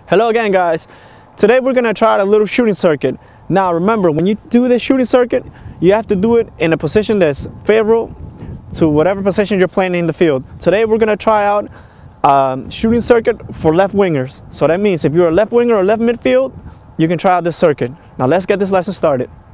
Hello again, guys. Today we're gonna try a little shooting circuit. Now remember, when you do this shooting circuit, you have to do it in a position that's favorable to whatever position you're playing in the field. Today we're gonna try out shooting circuit for left wingers. So that means if you're a left winger or left midfield, you can try out this circuit. Now let's get this lesson started.